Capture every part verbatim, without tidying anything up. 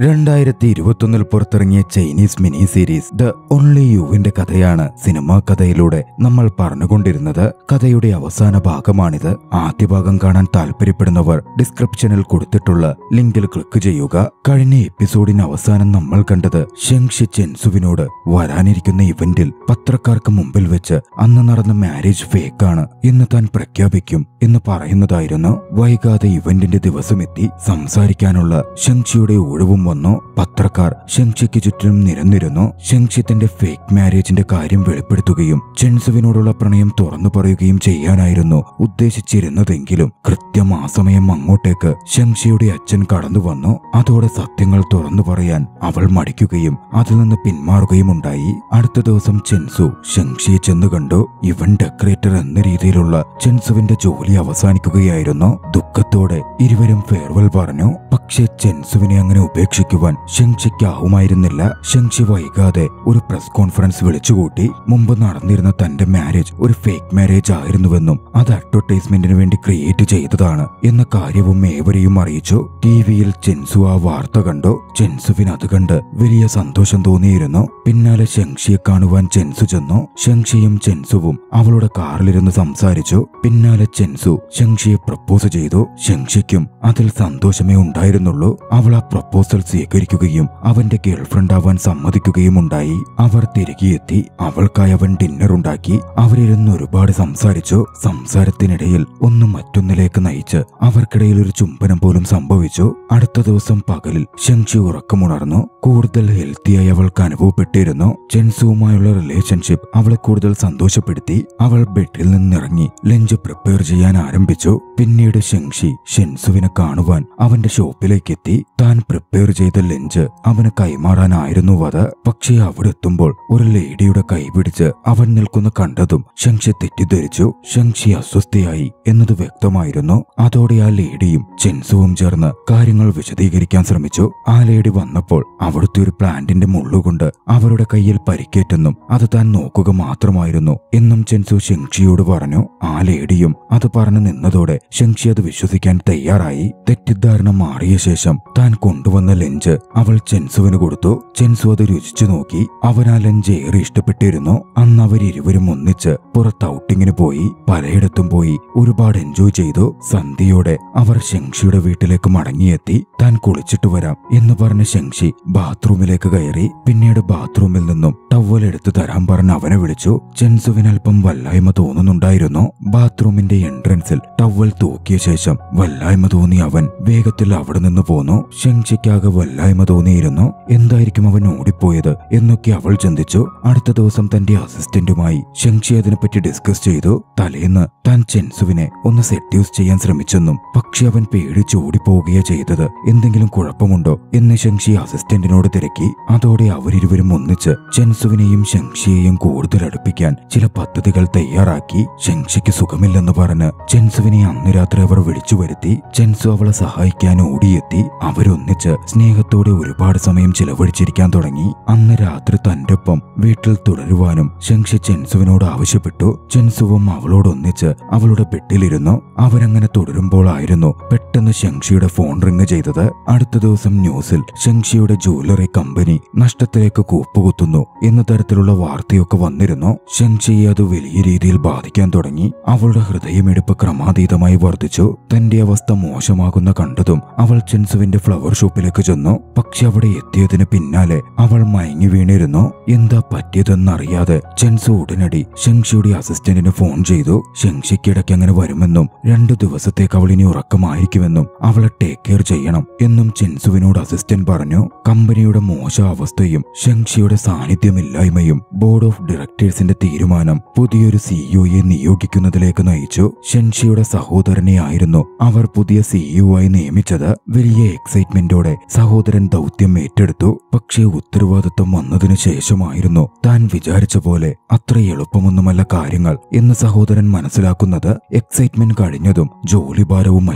രണ്ടായിരത്തി ഇരുപത്തൊന്നിൽ പുറത്തിറങ്ങിയ Chinese mini series the only യുവിന്റെ കഥയാണ് സിനിമാ കഥയിലൂടെ നമ്മൾ പറഞ്ഞുകൊണ്ടിരുന്നത്. കഥയുടെ അവസാന ഭാഗമാണിത്. ആദ്യ ഭാഗം കാണാൻ താല്പര്യപ്പെടുന്നവർ ഡിസ്ക്രിപ്ഷനിൽ കൊടുത്തിട്ടുള്ള ലിങ്കിൽ ക്ലിക്ക് ചെയ്യുക. കഴിഞ്ഞ എപ്പിസോഡിന് അവസാനം നമ്മൾ കണ്ടത് ഷെങ്ഷി ചെൻസുവിനോട് വരാനിരിക്കുന്ന ഇവന്റിൽ പത്രക്കാർക്ക് മുമ്പിൽ വെച്ച് അന്ന് നടന്ന മാരേജ് ഫേക്കാണ് എന്ന് താൻ പ്രഖ്യാപിക്കും എന്ന് പറയുന്നതായിരുന്നു. വൈകാതെ ഇവന്റിന്റെ ദിവസമെത്തി. സംസാരിക്കാനുള്ള ഷെങ്ഷിയുടെ ഒഴിവും വന്നു. പത്രക്കാർ ഷെങ്ഷിക്ക് ചുറ്റിനും നിരന്നിരുന്നു. ഷെങ്ഷി തന്റെ ഫേക്ക് മാരേജിന്റെ കാര്യം വെളിപ്പെടുത്തുകയും ചെൻസുവിനോടുള്ള പ്രണയം തുറന്നു പറയുകയും ചെയ്യാനായിരുന്നു ഉദ്ദേശിച്ചിരുന്നതെങ്കിലും കൃത്യം ആ സമയം അങ്ങോട്ടേക്ക് ഷെങ്ഷിയുടെ അച്ഛൻ കടന്നു വന്നു. അതോടെ സത്യങ്ങൾ തുറന്നു പറയാൻ അവൾ മടിക്കുകയും അതിൽ നിന്ന് പിന്മാറുകയും ഉണ്ടായി. അടുത്ത ദിവസം ചെൻസു ഷെങ്ഷിയെ ചെന്ന് കണ്ടു. ഇവൻ ഡെക്കറേറ്റർ എന്ന രീതിയിലുള്ള ചെൻസുവിന്റെ ജോലി അവസാനിക്കുകയായിരുന്നു. ദുഃഖത്തോടെ ഇരുവരും ഫെയർവെൽ പറഞ്ഞു. പക്ഷേ ചെൻസുവിനെ അങ്ങനെ ഉപേക്ഷിക്കുവാൻ ഷെങ്ഷിക്കാവുമായിരുന്നില്ല. ഷെങ്ഷി വൈകാതെ ഒരു പ്രസ് കോൺഫറൻസ് വിളിച്ചുകൂട്ടി. മുമ്പ് നടന്നിരുന്ന തന്റെ മാരേജ് ഒരു ഫേക്ക് മാരേജ് ആയിരുന്നുവെന്നും അത് അഡ്വർടൈസ്മെന്റിന് വേണ്ടി ക്രിയേറ്റ് ചെയ്തതാണ് എന്ന കാര്യവും ഏവരെയും അറിയിച്ചു. ടിവിയിൽ ചെൻസു ആ വാർത്ത കണ്ടു. ചെൻസുവിന് അത് കണ്ട് വലിയ സന്തോഷം തോന്നിയിരുന്നു. പിന്നാലെ ഷെങ്ഷിയെ കാണുവാൻ ചെൻസു ചെന്നു. ഷെങ്ഷിയും ചെൻസുവും അവളുടെ കാറിലിരുന്ന് സംസാരിച്ചു. പിന്നാലെ ചെൻസു ഷെങ്ഷിയെ പ്രപ്പോസ് ചെയ്തു. ഷെങ്ഷിക്കും അതിൽ സന്തോഷമേ ഉണ്ടായിരുന്നുള്ളൂ. അവൾ ആ പ്രപ്പോസൽ സ്വീകരിക്കുകയും അവന്റെ ഗേൾഫ്രണ്ട് ആവാൻ സമ്മതിക്കുകയും ഉണ്ടായി. അവർ തിരികെ എത്തി. അവൾക്കായി അവൻ ഡിന്നർ ഉണ്ടാക്കി. അവരിരുന്ന് ഒരുപാട് സംസാരിച്ചു. സംസാരത്തിനിടയിൽ ഒന്ന് മറ്റൊന്നിലേക്ക് നയിച്ച് അവർക്കിടയിൽ ഒരു ചുംബനം പോലും സംഭവിച്ചു. അടുത്ത ദിവസം പകലിൽ ഷെങ്ഷി ഉറക്കമുണർന്നു. കൂടുതൽ ഹെൽത്തിയായി അവൾക്ക് അനുഭവപ്പെട്ടിരുന്നു. ചെൻസുവുമായുള്ള റിലേഷൻഷിപ്പ് അവളെ കൂടുതൽ സന്തോഷപ്പെടുത്തി. അവൾ ബെഡിൽ നിന്നിറങ്ങി ലഞ്ച് പ്രിപ്പയർ ചെയ്യാൻ ആരംഭിച്ചു. പിന്നീട് ഷെങ്ഷി ഷെൻസുവിനെ കാണുവാൻ അവന്റെ ഷോപ്പിലേക്ക് എത്തി. താൻ പ്രിപ്പയർ ചെയ്ത ലഞ്ച് അവന് കൈമാറാനായിരുന്നു അത്. പക്ഷേ അവിടെ എത്തുമ്പോൾ ഒരു ലേഡിയുടെ കൈ പിടിച്ച് അവൻ നിൽക്കുന്ന കണ്ടതും ഷെങ്ഷി തെറ്റിദ്ധരിച്ചു. ഷെങ്ഷി അസ്വസ്ഥയായി എന്നത് വ്യക്തമായിരുന്നു. അതോടെ ആ ലേഡിയും ചെൻസുവും ചേർന്ന് കാര്യങ്ങൾ വിശദീകരിക്കാൻ ശ്രമിച്ചു. ആ ലേഡി വന്നപ്പോൾ അവിടുത്തെ ഒരു പ്ലാന്റിന്റെ മുള്ളുകൊണ്ട് അവരുടെ കയ്യിൽ പരിക്കേറ്റെന്നും അത് താൻ നോക്കുക മാത്രമായിരുന്നു എന്നും ചെൻസു ഷെങ്ഷിയോട് പറഞ്ഞു. ആ ലേഡിയും അത് പറഞ്ഞു നിന്നതോടെ ഷെങ്ഷി അത് വിശ്വസിക്കാൻ തയ്യാറായി. തെറ്റിദ്ധാരണ മാറിയ ശേഷം താൻ കൊണ്ടുവന്ന ലഞ്ച് അവൾ ചെൻസുവിന് കൊടുത്തു. ചെൻസു അത് രുചിച്ചു നോക്കി. അവൻ ആ ലഞ്ച് ഏറെ ഇഷ്ടപ്പെട്ടിരുന്നു. അന്ന് അവരിരുവരും ഒന്നിച്ച് പുറത്ത് ഔട്ടിങ്ങിന് പോയി. പലയിടത്തും പോയി ഒരുപാട് എൻജോയ് ചെയ്തു. സന്ധ്യയോടെ അവർ ഷെങ്ഷിയുടെ വീട്ടിലേക്ക് മടങ്ങിയെത്തി. താൻ കുളിച്ചിട്ട് വരാം എന്ന് പറഞ്ഞ് ഷെങ്ഷി ബാത്റൂമിലേക്ക് കയറി. പിന്നീട് ബാത്റൂമിൽ നിന്നും ടവൽ എടുത്തു തരാൻ പറഞ്ഞ് അവനെ വിളിച്ചു. ചെൻസുവിന് അല്പം വല്ലായ്മ തോന്നുന്നുണ്ടായിരുന്നു. ബാത്റൂമിന്റെ എൻട്രൻസിൽ ടവൽ തൂക്കിയ ശേഷം വല്ലായ്മ തോന്നി അവൻ വേഗത്തിൽ അവിടെ നിന്ന് പോന്നു. ഷെങ്ഷിക്കാകെ വല്ലായ്മ തോന്നിയിരുന്നു. എന്തായിരിക്കും അവൻ ഓടിപ്പോയത് എന്നൊക്കെ അവൾ ചിന്തിച്ചു. അടുത്ത ദിവസം തന്റെ അസിസ്റ്റന്റുമായി ഷെങ്ഷി അതിനെപ്പറ്റി ഡിസ്കസ് ചെയ്തു. തലേന്ന് താൻ ചെൻസുവിനെ ഒന്ന് സെഡ്യൂസ് ചെയ്യാൻ ശ്രമിച്ചെന്നും പക്ഷെ അവൻ പേടിച്ച് ഓടിപ്പോവുകയാ ചെയ്തത്. എന്തെങ്കിലും കുഴപ്പമുണ്ടോ എന്ന് ഷെങ്ഷി അസിസ്റ്റന്റിനോട് തിരക്കി. അതോടെ അവരിരുവരും ഒന്നിച്ച് ചെൻസുവിനെയും ഷെങ്ഷിയെയും കൂടുതൽ അടുപ്പിക്കാൻ ചില പദ്ധതികൾ തയ്യാറാക്കി. ഷെങ്ഷിക്ക് സുഖമില്ലെന്ന് പറഞ്ഞ് ചെൻസുവിനെ അന്ന് രാത്രി അവർ വിളിച്ചു വരുത്തി. ചെൻസു അവളെ സഹായിക്കാൻ ഓടിയെത്തി. അവരൊന്നിച്ച് സ്നേഹത്തോടെ ഒരുപാട് സമയം ചിലവഴിച്ചിരിക്കാൻ തുടങ്ങി. അന്ന് രാത്രി തന്റെ ഒപ്പം വീട്ടിൽ തുടരുവാനും ഷെങ്ഷി ചെൻസുവിനോട് ആവശ്യപ്പെട്ടു. ചെൻസുവും അവളോടൊന്നിച്ച് അവളുടെ ബെഡിലിരുന്നു. അവരങ്ങനെ തുടരുമ്പോഴായിരുന്നു പെട്ടെന്ന് ഷെങ്ഷിയുടെ ഫോൺ റിങ് ചെയ്തത്. അടുത്ത ദിവസം ന്യൂസിൽ ഷെങ്ഷിയുടെ ജ്വല്ലറി കമ്പനി നഷ്ടത്തിലേക്ക് കൂപ്പുകുത്തുന്നു എന്ന തരത്തിലുള്ള വാർത്തയൊക്കെ വന്നിരുന്നു. ഷെങ്ഷിയെ അത് വലിയ രീതിയിൽ ബാധിക്കാൻ തുടങ്ങി. അവളുടെ ഹൃദയമിടിപ്പ് ക്രമാതീതമായി വർദ്ധിച്ചു. തന്റെ അവസ്ഥ മോശമാകുന്ന കണ്ടതും അവൾ ചെൻസുവിന്റെ ഫ്ലവർ ഷോപ്പിലേക്ക് ചെന്നു. പക്ഷെ അവിടെ എത്തിയതിന് പിന്നാലെ അവൾ മയങ്ങി വീണിരുന്നു. എന്താ പറ്റിയതെന്നറിയാതെ ചെൻസു ഉടനടി ഷെങ്ഷിയുടെ അസിസ്റ്റന്റിന് ഫോൺ ചെയ്തു. ഷെങ്ഷിക്കിടയ്ക്ക് അങ്ങനെ വരുമെന്നും രണ്ടു ദിവസത്തേക്ക് അവൾ ഇനി ഉറക്കമായിരിക്കുമെന്നും അവളെ ടേക്ക് കെയർ ചെയ്യണം എന്നും ചെൻസുവിനോട് അസിസ്റ്റന്റ് പറഞ്ഞു. കമ്പനിയുടെ മോശ അവസ്ഥയും ഷെങ്ഷിയുടെ സാന്നിധ്യമില്ലായ്മയും ബോർഡ് ഓഫ് ഡയറക്ടേഴ്സിന്റെ തീരുമാനം പുതിയൊരു സിഇഒയെ നിയോഗിക്കുന്നതിലേക്ക് നയിച്ചു. ഷെങ്ഷിയുടെ സഹോദരനെ ആയിരുന്നു അവർ പുതിയ സിഇഒ ആയി നിയമിച്ചത്. വലിയ എക്സൈറ്റ്മെന്റോടെ സഹോദരൻ ദൗത്യം ഏറ്റെടുത്തു. പക്ഷേ ഉത്തരവാദിത്വം വന്നതിനു ശേഷമായിരുന്നു താൻ വിചാരിച്ച പോലെ അത്ര എളുപ്പമൊന്നുമല്ല കാര്യങ്ങൾ എന്ന് സഹോദരൻ മനസ്സിലാക്കുന്നത്. എക്സൈറ്റ്മെന്റ് കഴിഞ്ഞതും ജോലിഭാരവും മറ്റും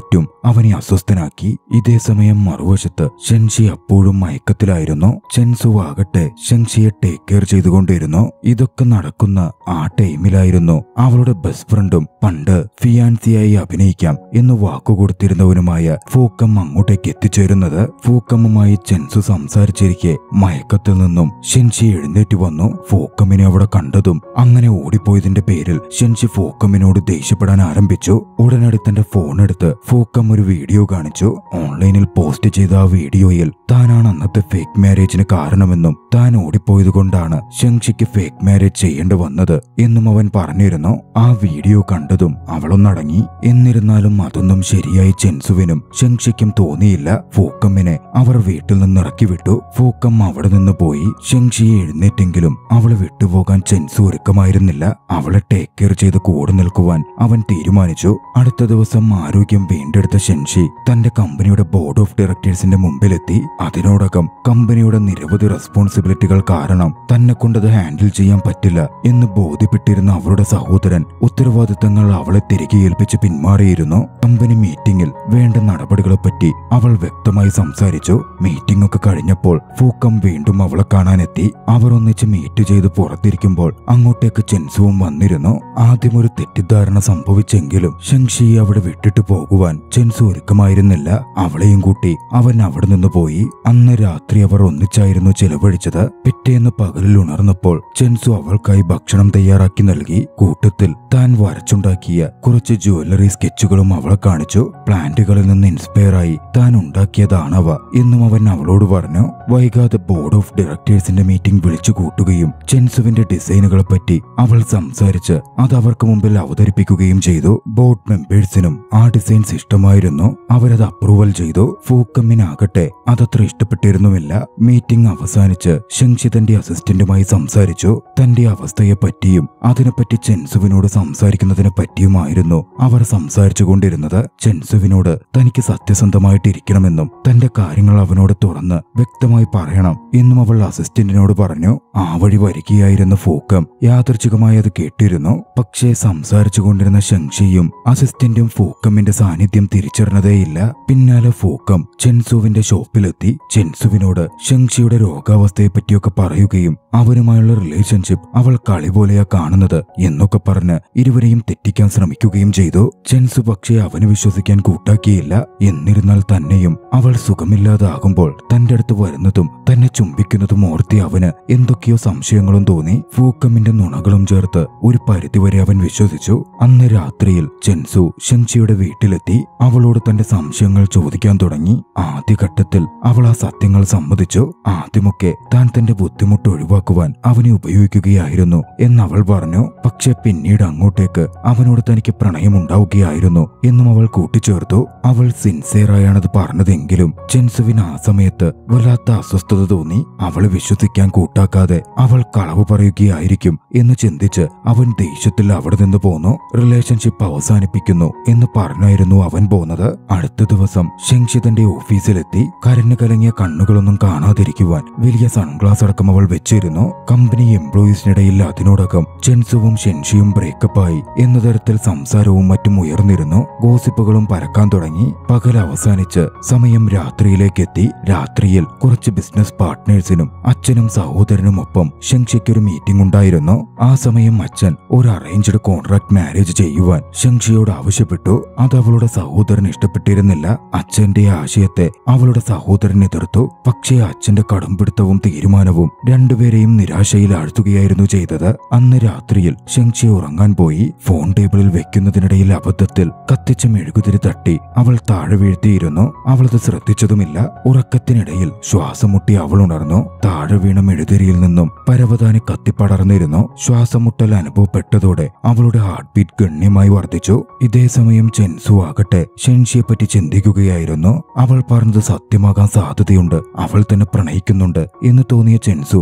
അവനെ അസ്വസ്ഥനാക്കി. ഇതേ സമയം മറുവശത്ത് ഷെൻഷി അപ്പോഴും മയക്കത്തിലായിരുന്നു. ചെൻസു ആകട്ടെ ഷെൻഷിയെ ടേക്ക് കെയർ ചെയ്തുകൊണ്ടിരുന്നു. ഇതൊക്കെ നടക്കുന്ന ആ ടൈമിലായിരുന്നു അവളുടെ ബെസ്റ്റ് ഫ്രണ്ടും പണ്ട് ഫിയാൻസിയായി അഭിനയിക്കാം എന്ന് വാക്കുകൊടുത്തിരുന്നവനുമായ ഫൂക്കം അങ്ങോട്ടേക്ക് എത്തിച്ചേരുന്നത്. ഫൂക്കമ്മുമായി ചെൻസു സംസാരിച്ചിരിക്കെ മയക്കത്തിൽ നിന്നും ഷെൻഷി എഴുന്നേറ്റ് വന്നു. ഫൂക്കമ്മിനെ അവിടെ കണ്ടതും അങ്ങനെ ഓടിപ്പോയതിന്റെ പേരിൽ ഷെൻഷി ഫൂക്കമ്മിനോട് ദേഷ്യപ്പെടാൻ ആരംഭിച്ചു. ഉടനടി തന്റെ ഫോൺ എടുത്ത് ഫൂക്കം ഒരു വീഡിയോ കാണിച്ചു. ഓൺലൈനിൽ പോസ്റ്റ് ചെയ്ത ആ വീഡിയോയിൽ താനാണ് അന്നത്തെ ഫേക്ക് മാരേജിന് കാരണമെന്നും താൻ ഓടിപ്പോയത് കൊണ്ടാണ് ഷെൻഷിക്ക് ഫേക്ക് മാരേജ് ചെയ്യേണ്ടി വന്നത് എന്നും അവൻ പറഞ്ഞിരുന്നു. ആ വീഡിയോ കണ്ടതും അവളൊന്നടങ്ങി. എന്നിരുന്നാലും അതൊന്നും ശരിയായി ചെൻസുവിനും ഷെൻഷിക്കും തോന്നിയില്ല. ഫൂക്കമ്മിനെ അവർ വീട്ടിൽ നിന്ന് ഇറക്കി വിട്ടു. ഫൂക്കം അവിടെ നിന്ന് പോയി. ഷെൻഷിയെ എഴുന്നേറ്റെങ്കിലും അവളെ വിട്ടുപോകാൻ ചെൻസു ഒരുക്കമായിരുന്നില്ല. അവളെ ടേക്ക് കെയർ ചെയ്ത് കൂടെ നിൽക്കുവാൻ അവൻ തീരുമാനിച്ചു. അടുത്ത ദിവസം ആരോഗ്യം വീണ്ടെടുത്ത ഷെൻഷി തന്റെ കമ്പനിയുടെ ബോർഡ് ഓഫ് ഡയറക്ടേഴ്സിന്റെ മുമ്പിലെത്തി. അതിനോടകം കമ്പനിയുടെ നിരവധി റെസ്പോൺസിബിലിറ്റികൾ കാരണം തന്നെ കൊണ്ടത് ഹാൻഡിൽ ചെയ്യാൻ പറ്റില്ല എന്ന് ബോധ്യപ്പെട്ടിരുന്ന അവളുടെ സഹോദരൻ ഉത്തരവാദിത്തങ്ങൾ അവളെ തിരികെ ഏൽപ്പിച്ച് പിന്മാറിയിരുന്നു. കമ്പനി മീറ്റിംഗിൽ വേണ്ട നടപടികളെപ്പറ്റി അവൾ വ്യക്തമായി സംസാരിച്ചു. മീറ്റിംഗ് ഒക്കെ കഴിഞ്ഞപ്പോൾ ഫൂക്കം വീണ്ടും അവളെ കാണാനെത്തി. അവർ ഒന്നിച്ച് മീറ്റ് ചെയ്ത് പുറത്തിരിക്കുമ്പോൾ അങ്ങോട്ടേക്ക് ചെൻസുവും വന്നിരുന്നു. ആദ്യം ഒരു തെറ്റിദ്ധാരണ സംഭവിച്ചെങ്കിലും ഷെൻഷിയെ അവിടെ വിട്ടിട്ട് പോകുവാൻ ചെൻസു ഒരുക്കമായിരുന്നില്ല. അവളെയും കൂട്ടി അവൻ അവിടെ നിന്ന് പോയി. അന്ന് രാത്രി അവർ ഒന്നിച്ചായിരുന്നു ചെലവഴിച്ചത്. പിറ്റേന്ന് പകലിൽ ഉണർന്നപ്പോൾ ചെൻസു അവൾക്കായി ഭക്ഷണം തയ്യാറാക്കി നൽകി. കൂട്ടത്തിൽ താൻ വരച്ചുണ്ടാക്കിയ കുറച്ച് ജ്വല്ലറി സ്കെച്ചുകളും അവളെ കാണിച്ചു. പ്ലാന്റുകളിൽ നിന്ന് ഇൻസ്പയർ ആയി താൻ ഉണ്ടാക്കിയതാണവ എന്നും അവൻ അവളോട് പറഞ്ഞു. വൈകാതെ ബോർഡ് ഓഫ് ഡയറക്ടേഴ്സിന്റെ മീറ്റിംഗ് വിളിച്ചു കൂട്ടുകയും ചെൻസുവിന്റെ ഡിസൈനുകളെ പറ്റി അവൾ സംസാരിച്ച് അത് അവർക്ക് മുമ്പിൽ അവതരിപ്പിക്കുകയും ചെയ്തു. ബോർഡ് മെമ്പേഴ്സിനും ആ ഡിസൈൻസ് ഇഷ്ടമായിരുന്നു. അവരത് അപ്രൂവൽ ചെയ്തു. ഫൂക്കമ്മിനാകട്ടെ അതത്ര ഇഷ്ടപ്പെട്ടിരുന്നുമില്ല. മീറ്റിംഗ് അവസാനിച്ച് ഷെൻഷി തന്റെ അസിസ്റ്റന്റുമായി സംസാരിച്ചു. തന്റെ അവസ്ഥയെ പറ്റിയും അതിനെപ്പറ്റി ചെൻസുവിനോട് സംസാരിക്കുന്നതിനെ പറ്റിയുമായിരുന്നു അവർ സംസാരിച്ചു കൊണ്ടിരുന്നത്. ചെൻസുവിനോട് തനിക്ക് സത്യസന്ധമായിട്ടിരിക്കണമെന്നും തന്റെ കാര്യങ്ങൾ അവനോട് തുറന്ന് വ്യക്തമായി പറയണം എന്നും അവൾ അസിസ്റ്റന്റിനോട് പറഞ്ഞു. ആ വഴി വരികയായിരുന്ന ഫൂക്കം യാദൃച്ഛികമായി അത് കേട്ടിരുന്നു. പക്ഷേ സംസാരിച്ചു കൊണ്ടിരുന്ന ഷെൻഷിയും അസിസ്റ്റന്റും ഫൂക്കമ്മിന്റെ സാന്നിധ്യം തിരിച്ചറിഞ്ഞതേയില്ല. പിന്നാലെ ഫൂക്കം ചെൻസുവിന്റെ ഷോപ്പിലെത്തി. ചെൻസുവിനോട് ഷെൻഷിയുടെ രോഗാവസ്ഥയെ പറ്റിയൊക്കെ പറയുകയും അവനുമായുള്ള റിലേഷൻഷിപ്പ് അവൾ കളി പോലെയാ കാണുന്നത് എന്നൊക്കെ പറഞ്ഞ് ഇരുവരെയും തെറ്റിക്കാൻ ശ്രമിക്കുകയും ചെയ്തു. ചെൻസു പക്ഷേ അവന് വിശ്വസിക്കാൻ കൂട്ടാക്കിയില്ല. എന്നിരുന്നാൽ തന്നെയും അവൾ സുഖമില്ലാതാകുമ്പോൾ തന്റെ അടുത്ത് വരുന്നതും തന്നെ ചുംബിക്കുന്നതും ഓർത്തി അവന് എന്തൊക്കെയോ സംശയങ്ങളും തോന്നി. ഫൂക്കമ്മിന്റെ നുണകളും ചേർത്ത് ഒരു പരിധിവരെ അവൻ വിശ്വസിച്ചു. അന്ന് രാത്രിയിൽ ചെൻസു ഷെൻഷിയുടെ വീട്ടിലെത്തി. അവളോട് തന്റെ സംശയങ്ങൾ ചോദിക്കാൻ തുടങ്ങി. ആദ്യഘട്ടത്തിൽ അവൾ ആ സത്യങ്ങൾ സമ്മതിച്ചു. ആദ്യമൊക്കെ താൻ തന്റെ ബുദ്ധിമുട്ട് ഒഴിവാക്കുവാൻ അവനെ ഉപയോഗിക്കുകയായിരുന്നു എന്നവൾ പറഞ്ഞു. പക്ഷെ പിന്നീട് അങ്ങോട്ടേക്ക് അവനോട് തനിക്ക് പ്രണയമുണ്ടാവുകയായിരുന്നു എന്നും അവൾ കൂട്ടിച്ചേർത്തു. അവൾ സിൻസിയറായാണത് പറഞ്ഞതെങ്കിലും ചെൻസുവിന് ആ സമയത്ത് വല്ലാത്ത അസ്വസ്ഥത തോന്നി. അവളെ വിശ്വസിക്കാൻ കൂട്ടാക്കാതെ അവൾ കളവ് പറയുകയായിരിക്കും എന്ന് ചിന്തിച്ച് അവൻ ദേഷ്യത്തിൽ അവിടെ നിന്ന് പോന്നു. റിലേഷൻഷിപ്പ് അവസാനിപ്പിക്കുന്നു എന്ന് പറഞ്ഞായിരുന്നു അവൻ പോന്നത്. അടുത്ത ദിവസം ഷെൻഷി തന്റെ ഓഫീസിലെത്തി. കരഞ്ഞു കലങ്ങിയ കണ്ണുകളൊന്നും കാണാതിരിക്കുവാൻ വലിയ സൺഗ്ലാസ് അടക്കം അവൾ വെച്ചിരുന്നു. കമ്പനി എംപ്ലോയീസിനിടയിൽ അതിനോടകം ചെൻസുവും ഷെൻഷിയും ബ്രേക്കപ്പായി എന്ന തരത്തിൽ സംസാരവും മറ്റും ഉയർന്നിരുന്നു. ഗോസിപ്പുകളും പരക്കാൻ തുടങ്ങി. പകൽ അവസാനിച്ച് സമയം രാത്രിയിലേക്കെത്തി. രാത്രിയിൽ കുറച്ച് ബിസിനസ് പാർട്ട്നേഴ്സിനും അച്ഛനും സഹോദരനുമൊപ്പം ഷെൻഷിക്കൊരു മീറ്റിംഗ് ഉണ്ടായിരുന്നു. ആ സമയം അച്ഛൻ ഒരു അറേഞ്ച്ഡ് കോൺട്രാക്ട് മാരേജ് ചെയ്യുവാൻ ഷെൻഷിയോട് ആവശ്യപ്പെട്ടു. അത് അവളുടെ സഹോദരൻ ഇഷ്ടപ്പെട്ടിരുന്നില്ല. അച്ഛന്റെ ആശയത്തെ അവളുടെ സഹോദരൻ എതിർത്തു. പക്ഷേ അച്ഛന്റെ കടുംപിടുത്തവും തീരുമാനവും രണ്ടുപേരെയും നിരാശയിൽ ആഴ്ത്തുകയായിരുന്നു ചെയ്തത്. അന്ന് രാത്രിയിൽ ഷെൻഷി ഉറങ്ങാൻ പോയി. ഫോൺ ടേബിളിൽ വെക്കുന്നതിനിടയിൽ അബദ്ധത്തിൽ കത്തിച്ച മെഴുകുതിരി തട്ടി അവൾ താഴെ വീഴ്ത്തിയിരുന്നു. അവളത് ശ്രദ്ധിച്ചതുമില്ല. ഉറക്കത്തിനിടയിൽ ശ്വാസം മുട്ടി അവൾ ഉണർന്നു. താഴെ വീണ മെഴുകുതിരിയിൽ നിന്നും പരവതാനി കത്തിപ്പടർന്നിരുന്നു. ശ്വാസം മുട്ടൽ അനുഭവപ്പെട്ടതോടെ അവളുടെ ഹാർട്ട് ബീറ്റ് ഗണ്യമായി വർദ്ധിച്ചു. ഇതേ സമയം ചെൻസു ആകട്ടെ ഷെൻഷിയെ പറ്റി ചിന്തിക്കുകയായിരുന്നു. അവൾ പറഞ്ഞത് സത്യമാകാൻ സാധ്യതയുണ്ട്. അവൾ തന്നെ പ്രണയിക്കുന്നുണ്ട് എന്ന് തോന്നിയ ചെൻസു അവളെ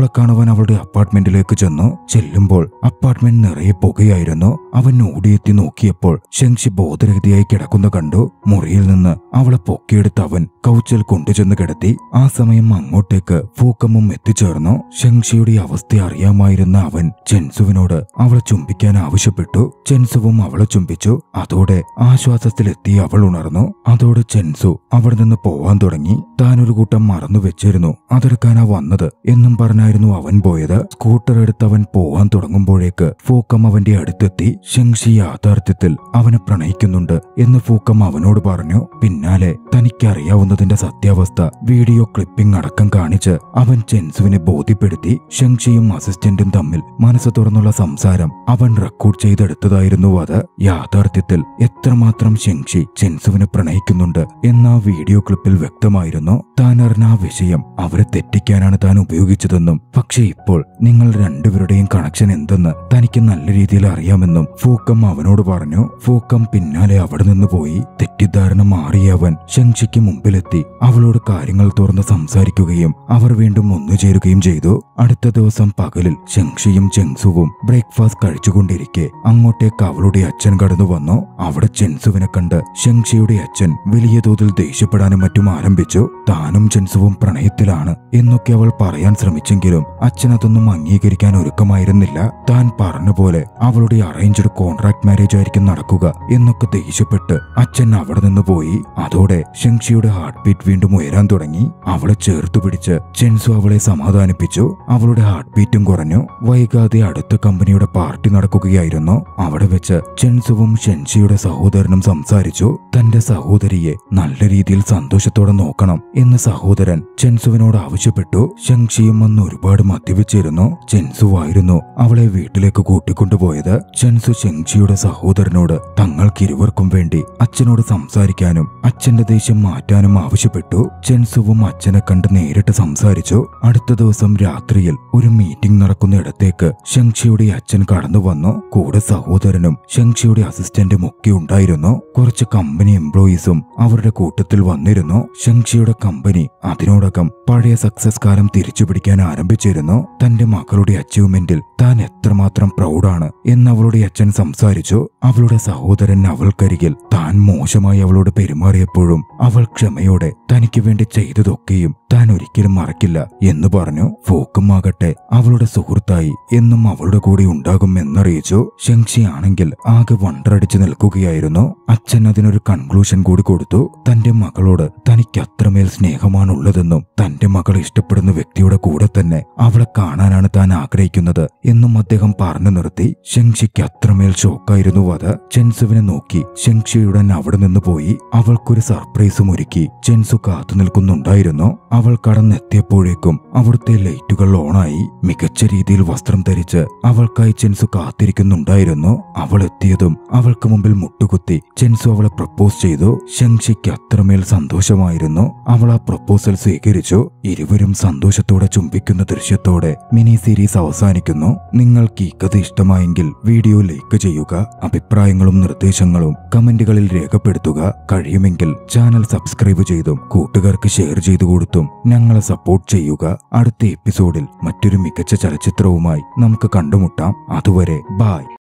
അവളെ കാണുവാൻ അവളുടെ അപ്പാർട്ട്മെന്റിലേക്ക് ചെന്നു. ചെല്ലുമ്പോൾ അപ്പാർട്ട്മെന്റ് നിറയെ പുകയായിരുന്നു. അവൻ ഓടിയെത്തി നോക്കിയപ്പോൾ ഷെങ്ഷി ബോധരഹിതയായി കിടക്കുന്ന കണ്ടു. മുറിയിൽ നിന്ന് അവളെ പൊക്കിയെടുത്ത് അവൻ കൗച്ചിൽ കൊണ്ടുചെന്ന് കിടത്തി. ആ സമയം അങ്ങോട്ടേക്ക് ഫൂക്കമ്മും എത്തിച്ചേർന്നു. ഷെങ്ഷിയുടെ അവസ്ഥ അറിയാമായിരുന്ന അവൻ ചെൻസുവിനോട് അവളെ ചുംബിക്കാൻ ആവശ്യപ്പെട്ടു. ചെൻസുവും അവളെ ചുംബിച്ചു. അതോടെ ആശ്വാസത്തിലെത്തി അവൾ ഉണർന്നു. അതോടെ ചെൻസു അവിടെ നിന്ന് പോവാൻ തുടങ്ങി. താനൊരു കൂട്ടം മറന്നു വെച്ചിരുന്നു, അതെടുക്കാനാ വന്നത് എന്നും പറഞ്ഞായിരുന്നു അവൻ പോയത്. സ്കൂട്ടർ എടുത്ത് അവൻ പോവാൻ തുടങ്ങുമ്പോഴേക്ക് ഫൂക്കം അവന്റെ അടുത്തെത്തി. ഷെങ്ഷി യാഥാർത്ഥ്യത്തിൽ അവനെ പ്രണയിക്കുന്നുണ്ട് എന്ന് ഫൂക്കം അവനോട് പറഞ്ഞു. പിന്നാലെ തനിക്കറിയാവുന്നതിന്റെ സത്യാവസ്ഥ വീഡിയോ ക്ലിപ്പിംഗ് അടക്കം കാണിച്ച് അവൻ ചെൻസുവിനെ ബോധ്യപ്പെടുത്തി. ഷെങ്ഷിയും അസിസ്റ്റന്റും തമ്മിൽ മനസ്സ് തുറന്നുള്ള സംസാരം അവൻ റെക്കോർഡ് ചെയ്തെടുത്തതായിരുന്നു അത്. യാഥാർത്ഥ്യത്തിൽ എത്രമാത്രം ഷെങ്ഷി ചെൻസുവിനെ പ്രണയിക്കുന്നുണ്ട് എന്ന ആ വീഡിയോ ക്ലിപ്പിൽ വ്യക്തമായിരുന്നു. താൻ അറിഞ്ഞ ആ വിഷയം അവരെ തെറ്റിക്കാനാണ് താൻ ഉപയോഗിച്ചതെന്നും പക്ഷെ ഇപ്പോൾ നിങ്ങൾ രണ്ടുപേരുടെയും കണക്ഷൻ എന്തെന്ന് തനിക്ക് നല്ല രീതിയിൽ അറിയാമെന്നും ഫൂക്കം അവനോട് പറഞ്ഞു. ഫൂക്കം പിന്നാലെ അവിടെ നിന്ന് പോയി. തെറ്റിദ്ധാരണ മാറിയ അവൻ ഷെങ്ഷിക്ക് മുമ്പിലെത്തി അവളോട് കാര്യങ്ങൾ തുറന്ന് സംസാരിക്കുകയും അവർ വീണ്ടും ഒന്നുചേരുകയും ചെയ്തു. അടുത്ത ദിവസം പകലിൽ ഷെങ്ഷിയും ചെൻസുവും ബ്രേക്ക്ഫാസ്റ്റ് കഴിച്ചുകൊണ്ടിരിക്കെ അങ്ങോട്ടേക്ക് അവളുടെ അച്ഛൻ കടന്നു വന്നു. അവിടെ ചെൻസുവിനെ കണ്ട് ഷെങ്ഷിയുടെ അച്ഛൻ വലിയ തോതിൽ ദേഷ്യപ്പെടാനും മറ്റും ആരംഭിച്ചു. താനും ചെൻസുവും പ്രണയത്തിലാണ് എന്നൊക്കെ അവൾ പറയാൻ ശ്രമിച്ചെങ്കിലും അച്ഛൻ അതൊന്നും അംഗീകരിക്കാൻ ഒരുക്കമായിരുന്നില്ല. താൻ പറഞ്ഞ പോലെ അവളുടെ അറേഞ്ച്ഡ് കോൺട്രാക്ട് മാരേജ് ആയിരിക്കും നടക്കുക എന്നൊക്കെ ദേഷ്യപ്പെട്ട് അച്ഛൻ അവിടെ നിന്ന് പോയി. അതോടെ ഷെങ്ഷിയുടെ ഹാർട്ട് ബീറ്റ് വീണ്ടും ഉയരാൻ തുടങ്ങി. അവളെ ചേർത്തു പിടിച്ച് ചെൻസു അവളെ സമാധാനിപ്പിച്ചു. അവളുടെ ഹാർട്ട് ബീറ്റും കുറഞ്ഞു. വൈകാതെ അടുത്ത കമ്പനിയുടെ പാർട്ടി നടക്കുകയായിരുന്നു. അവിടെ വെച്ച് ചെൻസുവും ഷെൻഷിയുടെ സഹോദരനും സംസാരിച്ചു. തന്റെ സഹോദരിയെ നല്ല രീതിയിൽ സന്തോഷത്തോടെ നോക്കണം എന്ന് സഹോദരൻ ചെൻസുവിനോട് ആവശ്യപ്പെട്ടു. ഷെങ്ഷിയും അന്ന് ഒരുപാട് മദ്യപിച്ചിരുന്നു. ചെൻസുവായിരുന്നു അവളെ വീട്ടിലേക്ക് കൂട്ടിക്കൊണ്ടുപോയത്. ചെൻസു ഷെങ്ഷിയുടെ സഹോദരനോട് തങ്ങൾക്കിരുവർക്കും വേണ്ടി അച്ഛനോട് സംസാരിക്കാനും അച്ഛന്റെ ദേഷ്യം മാറ്റാനും ആവശ്യപ്പെട്ടു. ചെൻസുവും അച്ഛനെ കണ്ട് നേരിട്ട് സംസാരിച്ചു. അടുത്ത ദിവസം രാത്രിയിൽ ഒരു മീറ്റിംഗ് നടക്കുന്നിടത്തേക്ക് ഷെങ്ഷിയുടെ അച്ഛൻ കടന്നു വന്നു. കൂടെ സഹോദരനും ഷെങ്ഷിയുടെ അസിസ്റ്റന്റും ഒക്കെ ഉണ്ടായിരുന്നു. കുറച്ച് കമ്പനി എംപ്ലോയീസും അവരുടെ കൂട്ടത്തിൽ വന്നിരുന്നു. ഷെങ്ഷിയുടെ കമ്പനി അതിനോടകം പഴയ സക്സസ് കാലം തിരിച്ചുപിടിക്കാൻ ആരംഭിച്ചിരുന്നു. തന്റെ മകളുടെ അച്ചീവ്മെന്റിൽ താൻ എത്രമാത്രം പ്രൗഡാണ് എന്ന് അവളുടെ അച്ഛൻ സംസാരിച്ചു. അവളുടെ സഹോദരൻ അവൾക്കരികിൽ താൻ മോശമായി അവളോട് പെരുമാറിയപ്പോഴും അവൾ ക്ഷമയോടെ തനിക്ക് വേണ്ടി ചെയ്തതൊക്കെയും താൻ ഒരിക്കലും മറക്കില്ല എന്ന് പറഞ്ഞു. ഫോക്കുമാകട്ടെ അവളുടെ സുഹൃത്തായി എന്നും അവളുടെ കൂടെ ഉണ്ടാകും എന്നറിയിച്ചു. ഷെങ്ഷി ആണെങ്കിൽ ആകെ വണ്ടറടിച്ചു നിൽക്കുകയായിരുന്നു. അച്ഛൻ അതിനൊരു കൺക്ലൂഷൻ കൂടി കൊടുത്തു. തന്റെ മകളോട് തനിക്ക് അത്രമേൽ സ്നേഹമാണുള്ളതെന്നും തന്റെ മകൾ ഇഷ്ടപ്പെടുന്ന വ്യക്തിയുടെ കൂടെ തന്നെ അവളെ കാണാനാണ് താൻ ആഗ്രഹിക്കുന്നത് എന്നും അദ്ദേഹം പറഞ്ഞു നിർത്തി. ഷെങ്ഷിക്ക് അത്രമേൽ ഷോക്കായിരുന്നു അത്. ചെൻസുവിനെ നോക്കി ഷെങ്ഷിയുടൻ അവിടെ നിന്ന് പോയി. അവൾക്കൊരു സർപ്രൈസും ഒരുക്കി ചെൻസു കാത്തു നിൽക്കുന്നുണ്ടായിരുന്നു. അവൾ കടന്നെത്തിയപ്പോഴേക്കും അവിടുത്തെ ലൈറ്റുകൾ ഓണായി. മികച്ച രീതിയിൽ വസ്ത്രം ധരിച്ച് അവൾക്കായി ചെൻസു കാത്തിരിക്കുന്നുണ്ടായിരുന്നു. അവൾ എത്തിയതും അവൾക്ക് മുമ്പിൽ മുട്ടുകുത്തി ചെൻസു അവളെ പ്രപ്പോസ് ചെയ്തു. ഷെങ്ഷിക്ക് അത്രമേൽ സന്തോഷമായിരുന്നു. അവൾ ആ പ്രപ്പോസൽ സ്വീകരിച്ചു. ഇരുവരും സന്തോഷത്തോടെ ചുംബിക്കുന്ന ദൃശ്യത്തോടെ മിനി സീരീസ് അവസാനിക്കുന്നു. നിങ്ങൾക്ക് ഈ കഥ ഇഷ്ടമായെങ്കിൽ വീഡിയോ ലൈക്ക് ചെയ്യുക. അഭിപ്രായങ്ങളും നിർദ്ദേശങ്ങളും കമന്റുകളിൽ രേഖപ്പെടുത്തുക. കഴിയുമെങ്കിൽ ചാനൽ സബ്സ്ക്രൈബ് ചെയ്തും കൂട്ടുകാർക്ക് ഷെയർ ചെയ്തു കൊടുത്തും ഞങ്ങളെ സപ്പോർട്ട് ചെയ്യുക. അടുത്ത എപ്പിസോഡിൽ മറ്റൊരു മികച്ച ചലച്ചിത്രവുമായി നമുക്ക് കണ്ടുമുട്ടാം. അതുവരെ ബൈ.